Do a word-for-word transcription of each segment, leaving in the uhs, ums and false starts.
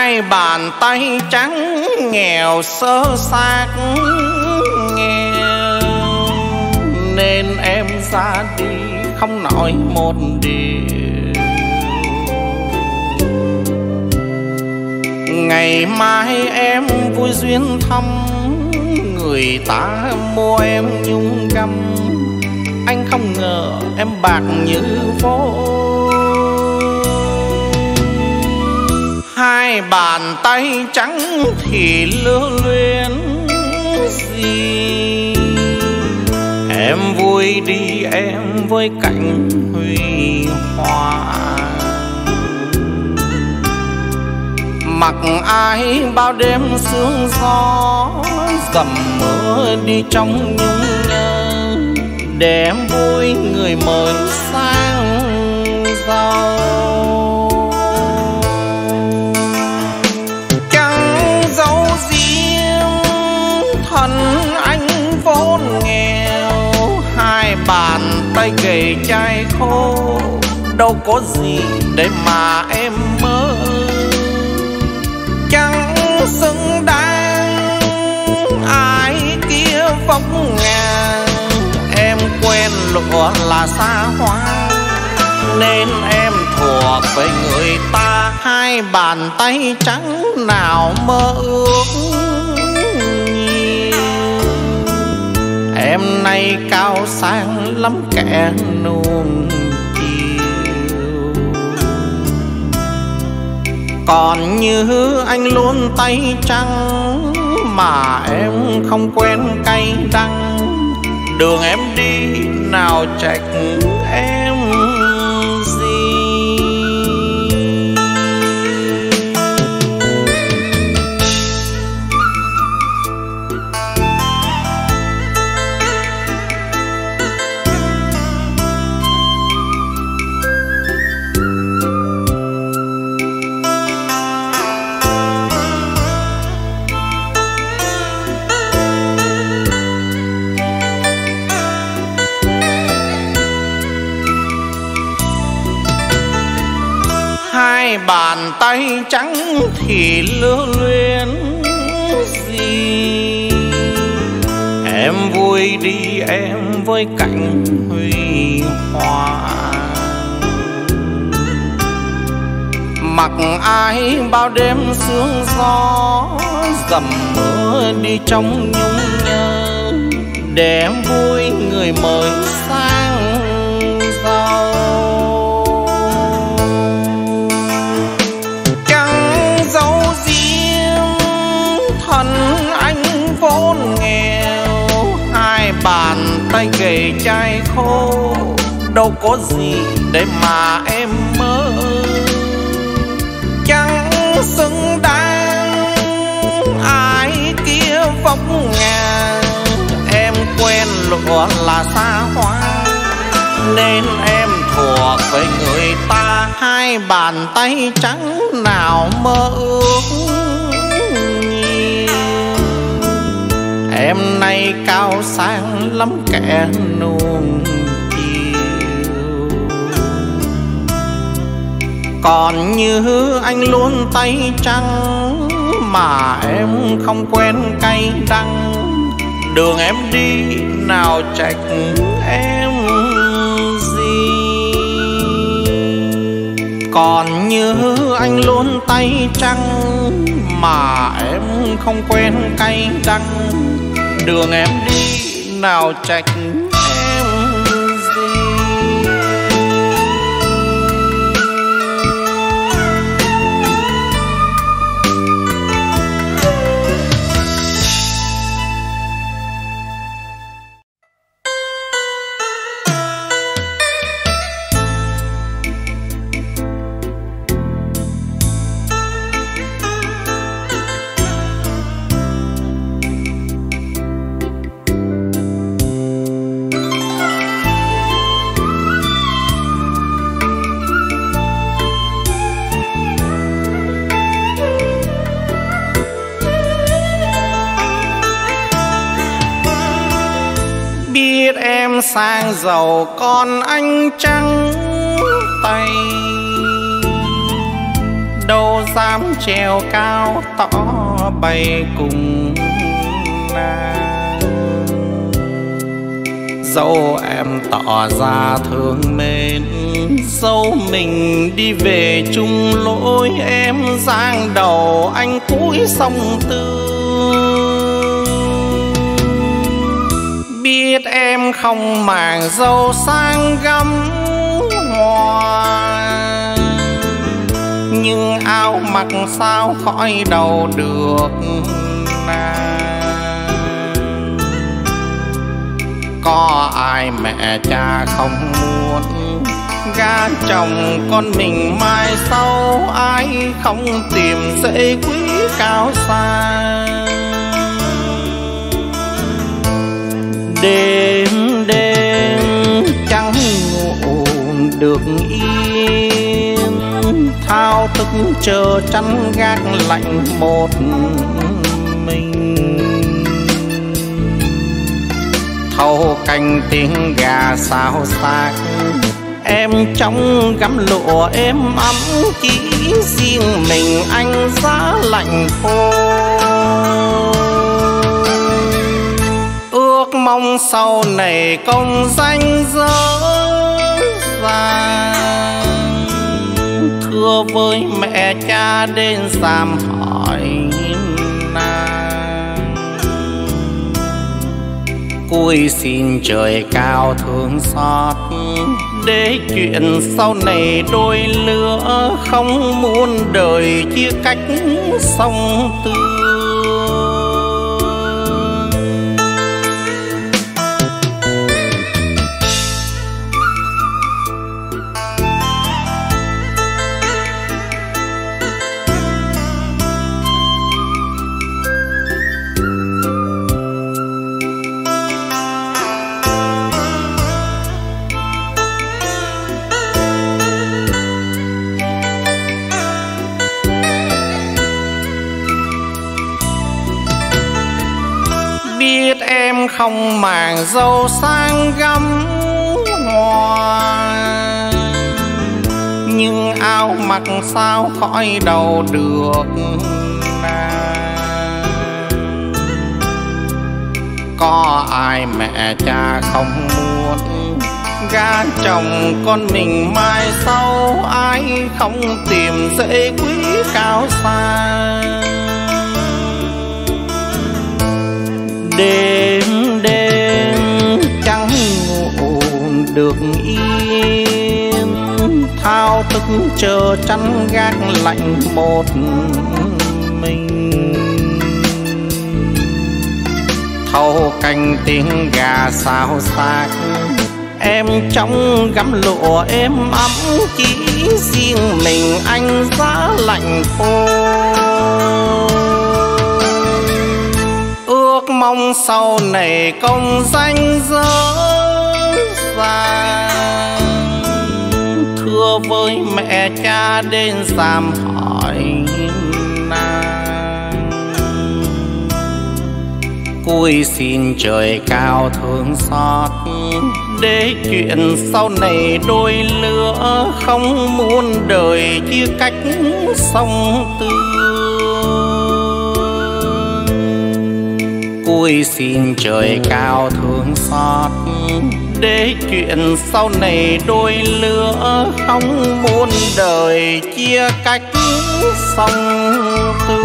Hai bàn tay trắng nghèo sơ xác nghèo, nên em ra đi không nói một điều. Ngày mai em vui duyên thăm, người ta mua em nhung găm. Anh không ngờ em bạc như vô. Hai bàn tay trắng thì lưu luyến gì. Em vui đi em với cảnh huy hoàng. Mặc ai bao đêm sương gió, dầm mưa đi trong nhung nhớ, để em vui người mới sang giàu. Chẳng dấu riêng thân anh vốn nghèo, hai bàn tay gầy chai khô, đâu có gì để mà em mơ. Chẳng xứng đáng ai kia vóc ngàn, em quen lụa là xa hoa, nên em thuộc về người ta. Hai bàn tay trắng nào mơ ước nhiều, em nay cao sang lắm kẻ nuông chiều. Còn như anh luôn tay trắng, mà em không quen cay đắng. Đường em đi nào trách em gì. Hai bàn tay trắng thì lưu luyến gì. Em vui đi em với cảnh huy hoàng. Mặc ai bao đêm sương gió, dầm mưa đi trong nhung nhớ, để em vui người mới sang giàu. Thân anh vốn nghèo, hai bàn tay gầy chai khô, đâu có gì để mà em mơ. Chẳng xứng đáng ai kia vóc ngàn, em quen lụa là xa hoa, nên em thuộc về người ta. Hai bàn tay trắng nào mơ ước, em nay cao sang lắm kẻ nuông chiều. Còn như anh luôn tay trắng, mà em không quen cay đắng. Đường em đi nào trách em gì. Còn như anh luôn tay trắng, mà em không quen cay đắng. Đường em đi nào trách em gì. Em sang giàu còn anh trắng tay, đâu dám treo cao tỏ bày cùng nàng. Dẫu em tỏ ra thương mến, dẫu mình đi về chung lối, em giang đầu anh cúi sông Tư. Biết em không màng dâu sang gấm hoa, nhưng áo mặc sao khỏi đầu được nàng. Có ai mẹ cha không muốn gả chồng con mình mai sau, ai không tìm dễ quý cao sang. Đêm đêm chẳng ngủ được yên, thao thức chờ chắn gác lạnh một mình. Thâu canh tiếng gà xào xạc, em trong gắm lụa êm ấm, chỉ riêng mình anh giá lạnh khô. Ước mong sau này công danh dở dàng, thưa với mẹ cha đến giam hỏi nàng. Cúi xin trời cao thương xót, để chuyện sau này đôi lứa không muốn đời chia cách sông Tư. Biết em không màng dâu sang gấm hoa, nhưng áo mặc sao khỏi đầu được nàng. Có ai mẹ cha không muốn gả chồng con mình mai sau, ai không tìm dễ quý cao sang. Đêm đêm chẳng ngủ được yên, thao thức chờ chắn gác lạnh một mình. Thâu canh tiếng gà xào xạc, em trong gắm lụa êm ấm, chỉ riêng mình anh giá lạnh khô. Ước mong sau này công danh dở dàng, thưa với mẹ cha đến giam hỏi nàng. Cúi xin trời cao thương xót, để chuyện sau này đôi lứa không muốn đời chia cách sông Tư. Cúi xin trời cao thương xót, để chuyện sau này đôi lứa không muốn đời chia cách sông Tư.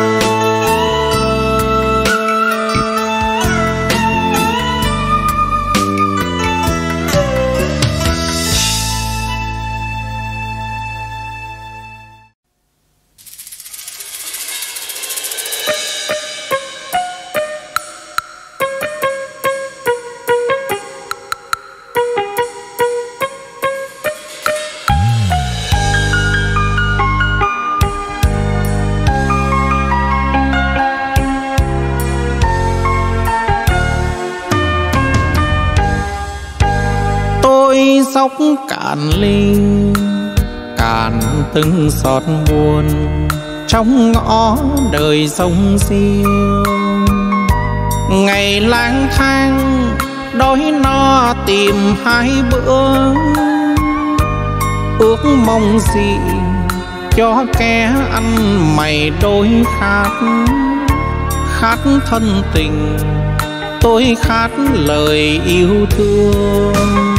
Sóc cạn ly cạn từng giọt buồn, trong ngõ đời sông siêu. Ngày lang thang đói no tìm hai bữa, ước mong gì cho kẻ ăn mày đôi khát. Khát thân tình, tôi khát lời yêu thương.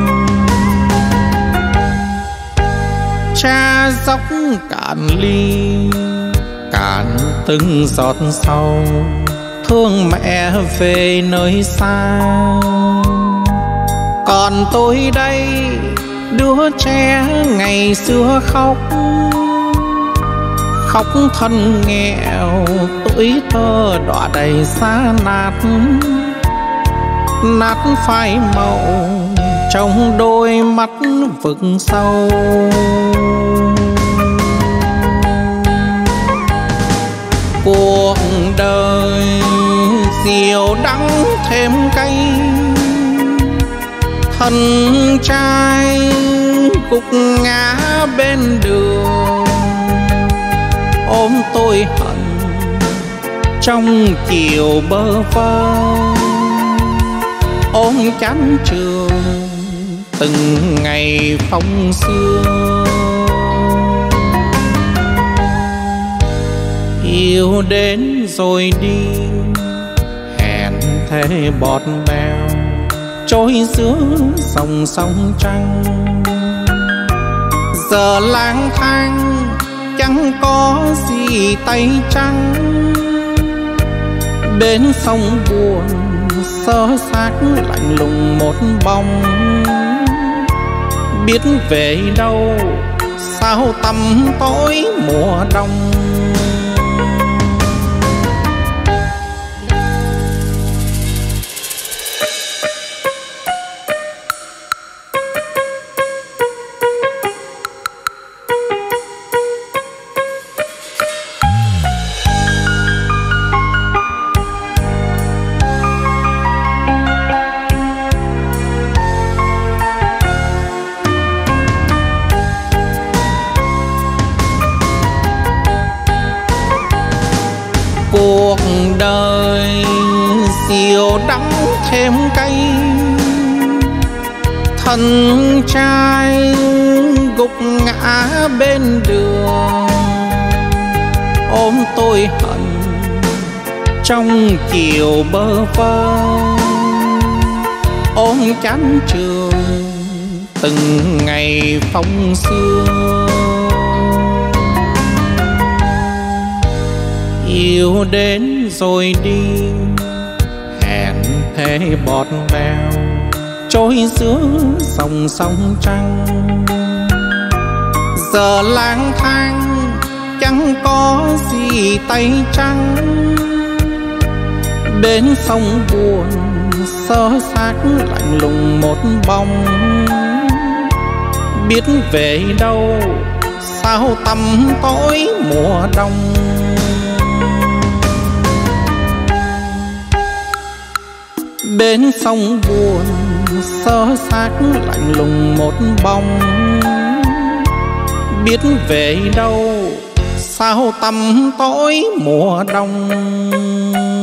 Cha dốc cạn ly, cạn từng giọt sầu, thương mẹ về nơi xa. Còn tôi đây, đứa trẻ ngày xưa khóc, khóc thân nghèo, tuổi thơ đọa đầy xa nát. Nát phai màu trong đôi mắt vực sâu. Cuộc đời diệu đắng thêm cay, thân trai gục ngã bên đường. Ôm tôi hận trong chiều bơ vơ, ôm chán trường từng ngày phong sương. Yêu đến rồi đi, hẹn thề bọt bèo, trôi giữa dòng sông trăng. Giờ lang thang chẳng có gì tay trắng, bên sông buồn sơ xác lạnh lùng một bóng. Biết về đâu sao tăm tối mùa đông. Cuộc đời diệu đắng thêm cay, thân trai gục ngã bên đường. Ôm tôi hận trong chiều bơ vơ, ôm chán trường từng ngày phong sương. Yêu đến rồi đi, hẹn thề bọt bèo, trôi giữa dòng sông trăng. Giờ lang thang chẳng có gì tay trắng, bên sông buồn sơ xác lạnh lùng một bóng. Biết về đâu sao tăm tối mùa đông. Bên sông buồn sơ xác lạnh lùng một bóng. Biết về đâu sao tăm tối mùa đông.